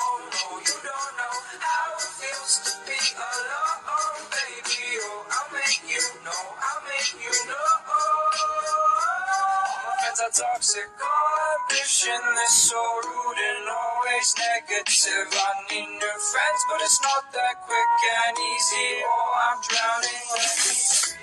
no, you don't know how it feels to be alone, baby. Oh, I'll make you know, I'll make you know. All my friends are toxic, all ambition is so rude and always negative. I need new friends, but it's not that quick and easy. Oh, I'm drowning, let me